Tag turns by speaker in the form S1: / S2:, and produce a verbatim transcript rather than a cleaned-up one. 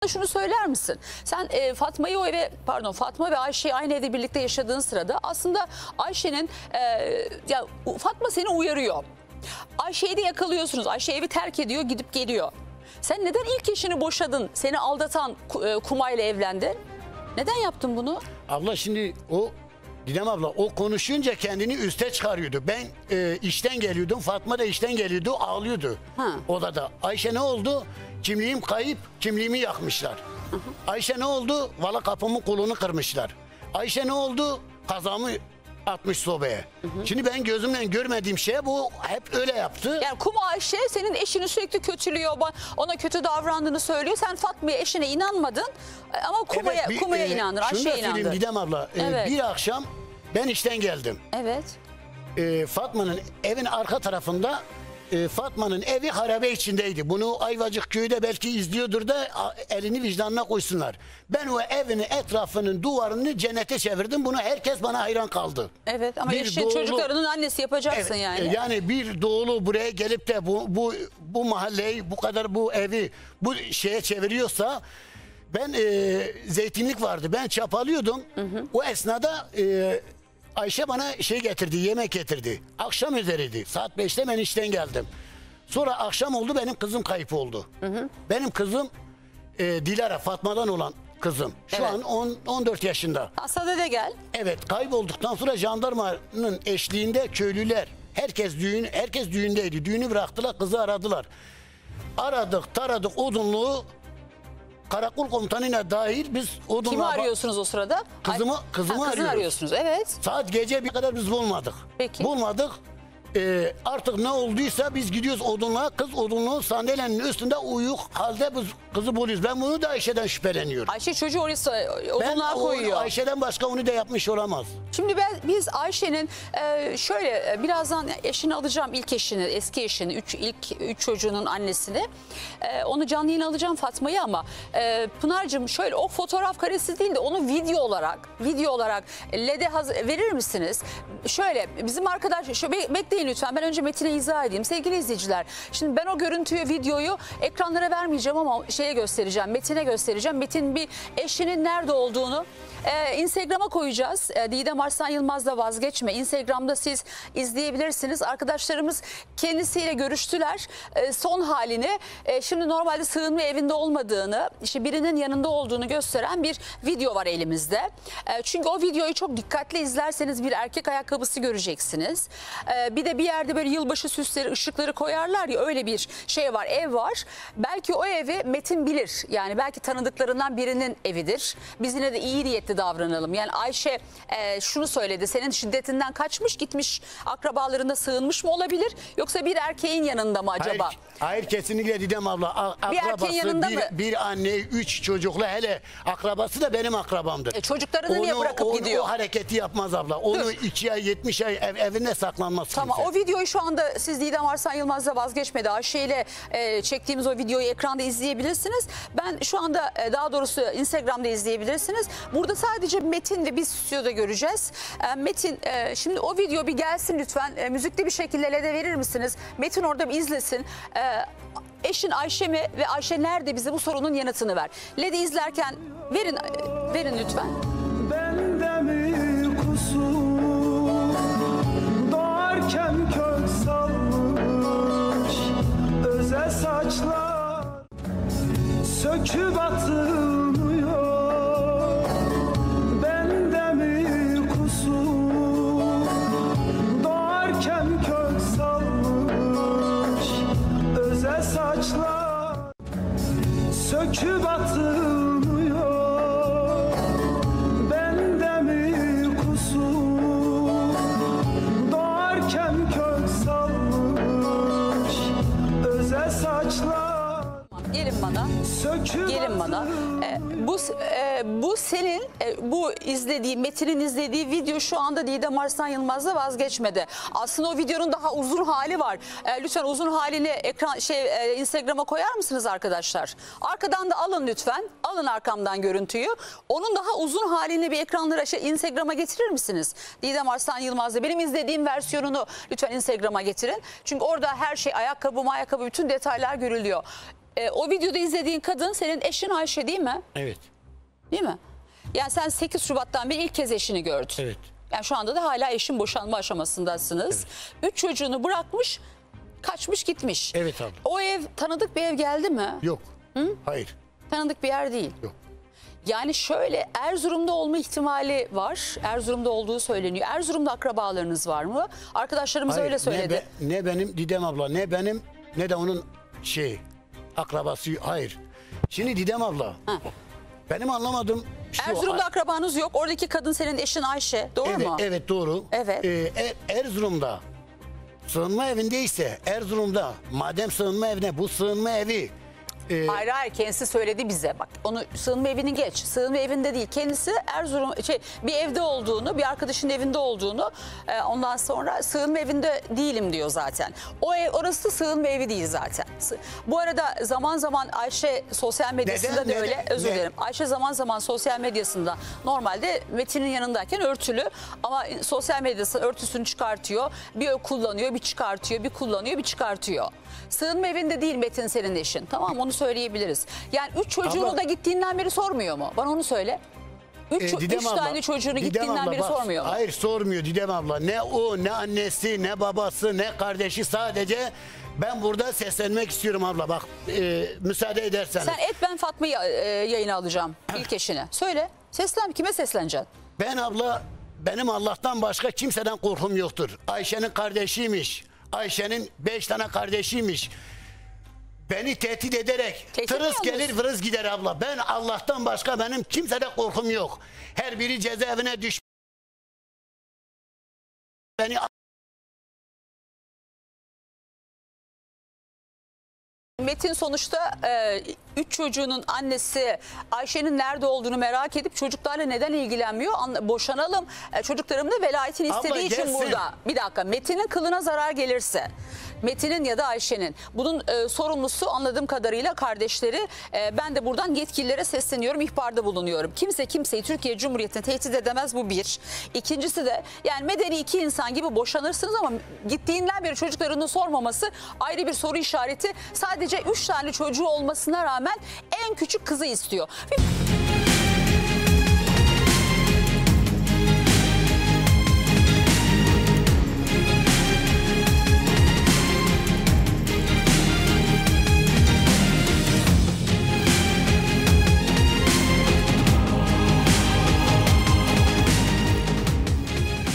S1: bana şunu söyler misin? Sen e, Fatma'yı o eve, pardon Fatma ve Ayşe'yi aynı evde birlikte yaşadığın sırada aslında Ayşe'nin e, ya Fatma seni uyarıyor. Ayşe'yi de yakalıyorsunuz. Ayşe evi terk ediyor, gidip geliyor. Sen neden ilk eşini boşadın? Seni aldatan e, Kumay'la evlendin. Neden yaptın bunu?
S2: Abla şimdi o Didem abla o konuşunca kendini üste çıkarıyordu. Ben e, işten geliyordum. Fatma da işten geliyordu. Ağlıyordu
S1: Ha.
S2: odada. Ayşe ne oldu? Kimliğim kayıp. Kimliğimi yakmışlar. Hı hı. Ayşe ne oldu? Valla kapımın kolunu kırmışlar. Ayşe ne oldu? Kazamı atmış sobaya. Hı hı. Şimdi ben gözümle görmediğim şey bu, hep öyle yaptı.
S1: Yani Kuma Ayşe senin eşini sürekli kötülüyor, ona kötü davrandığını söylüyor. Sen Fatma'ya, eşine inanmadın ama Kuma'ya
S2: evet,
S1: Kuma'ya
S2: e,
S1: inandın,
S2: Ayşe'ye
S1: Ayşe'ye inandın.
S2: söyleyeyim Didem abla. E,
S1: Evet.
S2: Bir akşam ben işten geldim.
S1: Evet.
S2: E, Fatma'nın evin arka tarafında e, Fatma'nın evi harabe içindeydi. Bunu Ayvacık köyde belki izliyordur da a, elini vicdanına koysunlar. Ben o evin etrafının duvarını cennete çevirdim. Bunu herkes bana hayran kaldı.
S1: Evet ama
S2: Bir
S1: eşin
S2: doğulu-
S1: çocuklarının annesi yapacaksın
S2: Evet,
S1: yani.
S2: e, Yani bir doğulu buraya gelip de bu bu bu mahalleyi, bu kadar bu evi bu şeye çeviriyorsa, ben e, zeytinlik vardı. Ben çapalıyordum. Hı hı. O esnada e, Ayşe bana şey getirdi, yemek getirdi. Akşam üzeriydi. Saat beşte ben işten geldim. Sonra akşam oldu, benim kızım kayıp oldu. Hı hı. Benim kızım e, Dilara, Fatma'dan olan kızım. Şu
S1: Evet.
S2: an on, on dört yaşında.
S1: Asada da gel.
S2: Evet, kaybolduktan sonra jandarmanın eşliğinde köylüler, herkes düğün, herkes düğündeydi. Düğünü bıraktılar, kızı aradılar. Aradık, taradık odunluğu. Karakol komutanıyla dahil biz odunluğa...
S1: Kimi arıyorsunuz o sırada?
S2: Kızımı, kızımı
S1: ha, kızını
S2: arıyoruz.
S1: arıyorsunuz, evet.
S2: Saat gece bir kadar biz bulmadık.
S1: Peki.
S2: Bulmadık. Ee, artık ne olduysa biz gidiyoruz odunluğa. Kız odunluğun sandalyenin üstünde uyuk halde biz kızı buluyoruz. Ben bunu da Ayşe'den şüpheleniyorum.
S1: Ayşe çocuğu oraya odunluğa
S2: Ben
S1: koyuyor.
S2: Ayşe'den başka onu da yapmış olamaz.
S1: Şimdi ben, biz Ayşe'nin e, şöyle e, birazdan eşini alacağım, ilk eşini, eski eşini, üç, ilk üç çocuğunun annesini. E, onu canlı yayına alacağım, Fatma'yı, ama e, Pınar'cığım şöyle o fotoğraf karesi değil de onu video olarak video olarak L E D'e verir misiniz? Şöyle bizim arkadaş, şöyle be, bekleyin lütfen, ben önce Metin'e izah edeyim. Sevgili izleyiciler, şimdi ben o görüntüyü, videoyu ekranlara vermeyeceğim ama şeye göstereceğim, Metin'e göstereceğim. Metin bir eşinin nerede olduğunu Ee, Instagram'a koyacağız. Ee, Didem Arslan Yılmaz'da vazgeçme. Instagram'da siz izleyebilirsiniz. Arkadaşlarımız kendisiyle görüştüler. Ee, son halini, e, şimdi normalde sığınma evinde olmadığını, işte birinin yanında olduğunu gösteren bir video var elimizde. Ee, çünkü o videoyu çok dikkatli izlerseniz bir erkek ayakkabısı göreceksiniz. Ee, bir de bir yerde böyle yılbaşı süsleri, ışıkları koyarlar ya, öyle bir şey var, ev var. Belki o evi Metin bilir. Yani belki tanıdıklarından birinin evidir. Biz yine de iyi niyetli davranalım. Yani Ayşe e, şunu söyledi, senin şiddetinden kaçmış gitmiş, akrabalarına sığınmış mı olabilir, yoksa bir erkeğin yanında mı acaba?
S2: Hayır, hayır kesinlikle Didem abla. A,
S1: Bir
S2: akrabası,
S1: erkeğin yanında
S2: bir,
S1: mı?
S2: bir anne, üç çocuklu, hele akrabası da benim akrabamdır.
S1: E, çocuklarını niye bırakıp
S2: onu,
S1: gidiyor?
S2: O hareketi yapmaz abla. Onu
S1: Dur.
S2: iki ay, yetmiş ay ev, evinde saklanmaz
S1: Tamam,
S2: kimse.
S1: o videoyu şu anda siz Didem Arslan Yılmaz'da vazgeçmedi. Ayşe ile e, çektiğimiz o videoyu ekranda izleyebilirsiniz. Ben şu anda e, daha doğrusu Instagram'da izleyebilirsiniz. Burada sadece Metin ve biz stüdyoda göreceğiz. E, Metin e, şimdi o video bir gelsin lütfen. E, müzikli bir şekilde L E D'e verir misiniz? Metin orada bir izlesin. E, eşin Ayşe mi ve Ayşe nerede, bize bu sorunun yanıtını ver. L E D'yi izlerken verin, e, verin lütfen.
S3: Bende mi kusur, doğarken kök salmış özel saçlar, söküp atılmıyor. Bende mi kusur, doğarken kök salmış özel saçlar, söküp atılmıyor. Bende mi kusur, doğarken kök salmış özel saçlar.
S1: Gelin bana.
S3: Söküp
S1: Gelin bana. E, bu e, bu senin e, bu izlediği, Metin'in izlediği video şu anda Didem Arslan Yılmaz'da vazgeçmedi. Aslında o videonun daha uzun hali var. E, lütfen uzun halini ekran şey e, Instagram'a koyar mısınız arkadaşlar? Arkadan da alın lütfen. Alın arkamdan görüntüyü. Onun daha uzun halini bir ekranlara şey, Instagram'a getirir misiniz? Didem Arslan Yılmaz'da benim izlediğim versiyonunu lütfen Instagram'a getirin. Çünkü orada her şey, ayakkabı, ayakkabı, bütün detaylar görülüyor. e, o videoda izlediğin kadın senin eşin Ayşe değil mi?
S2: Evet.
S1: Değil mi? Yani sen sekiz Şubat'tan beri ilk kez eşini gördün.
S2: Evet.
S1: Yani şu anda da hala eşin boşanma aşamasındasınız.
S2: Evet.
S1: Üç çocuğunu bırakmış, kaçmış gitmiş.
S2: Evet abi.
S1: O ev tanıdık bir ev geldi mi?
S2: Yok. Hı? Hayır.
S1: Tanıdık bir yer değil.
S2: Yok.
S1: Yani şöyle Erzurum'da olma ihtimali var. Erzurum'da olduğu söyleniyor. Erzurum'da akrabalarınız var mı? Arkadaşlarımız
S2: Hayır,
S1: öyle söyledi.
S2: Ne, be- ne benim Didem abla, ne benim ne de onun şey akrabası. Hayır. Şimdi Didem abla.
S1: Ha.
S2: Benim anlamadığım şu.
S1: Erzurum'da akrabanız yok. Oradaki kadın senin eşin Ayşe. Doğru
S2: Evet,
S1: mu?
S2: evet doğru.
S1: Evet.
S2: Ee, Er- Erzurum'da sığınma evindeyse Erzurum'da madem sığınma evine bu sığınma evi e,
S1: Hayır hayır kendisi söyledi bize bak onu sığınma evini geç sığınma evinde değil kendisi Erzurum şey bir evde olduğunu bir arkadaşın evinde olduğunu e, ondan sonra sığınma evinde değilim diyor zaten. O ev orası sığınma evi değil zaten. Sı- Bu arada zaman zaman Ayşe sosyal medyasında
S2: Neden,
S1: da
S2: neden,
S1: öyle özür
S2: ne?
S1: dilerim. Ayşe zaman zaman sosyal medyasında normalde Metin'in yanındayken örtülü ama sosyal medyası örtüsünü çıkartıyor. Bir kullanıyor bir çıkartıyor bir kullanıyor bir çıkartıyor. Sığınma evinde değil Metin senin eşin. Tamam onu söyleyebiliriz. Yani üç çocuğunu
S2: Abla-
S1: da gittiğinden beri sormuyor mu? Bana onu söyle. Üç,
S2: e, Didem
S1: üç
S2: abla,
S1: tane çocuğunu
S2: Didem
S1: gittiğinden
S2: abla
S1: beri
S2: bak,
S1: sormuyor mu?
S2: Hayır sormuyor Didem abla. Ne o ne annesi ne babası ne kardeşi, sadece ben burada seslenmek istiyorum abla bak e, müsaade edersen.
S1: Sen et ben Fatma'yı e, yayına alacağım ilk eşine. Söyle. Seslen kime sesleneceksin?
S2: Ben abla benim Allah'tan başka kimseden korkum yoktur. Ayşe'nin kardeşiymiş. Ayşe'nin beş tane kardeşiymiş. Beni tehdit ederek
S1: Tehdit mi
S2: tırıs gelir
S1: alıyorsun?
S2: vırız gider abla. Ben Allah'tan başka benim kimseden korkum yok. Her biri cezaevine düş. Beni
S1: Metin sonuçta e, üç çocuğunun annesi Ayşe'nin nerede olduğunu merak edip çocuklarla neden ilgilenmiyor? Anla, boşanalım. E, çocuklarım da velayetini
S2: Abla
S1: istediği için
S2: gelsin.
S1: burada. Bir dakika Metin'in kılına zarar gelirse Metin'in ya da Ayşe'nin bunun e, sorumlusu anladığım kadarıyla kardeşleri. E, ben de buradan yetkililere sesleniyorum, ihbarda bulunuyorum. Kimse kimseyi Türkiye Cumhuriyeti'ne tehdit edemez, bu bir. İkincisi de yani medeni iki insan gibi boşanırsınız ama gittiğinden beri çocuklarını sormaması ayrı bir soru işareti. Sadece üç tane çocuğu olmasına rağmen en küçük kızı istiyor. Bir...